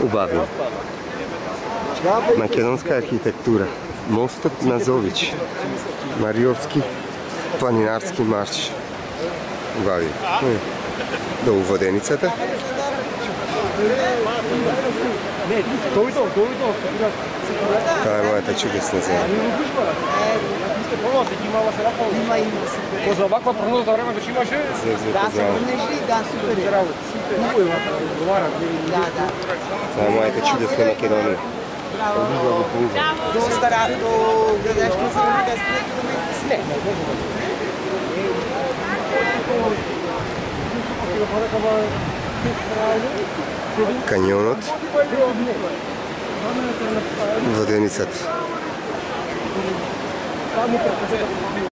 Убавно. Македонска архитектура. Мостот на Зович. Мариовски планинарски марш. Убави. До Воденицата. Таа е мојата чудесна земја. За ваква прогноза време веќе имаше? Да, се врнешли, да, супер е. Таа е мојата чудесна Македонија. До стара, до градашки се да спред до Каньонот, Воденицата.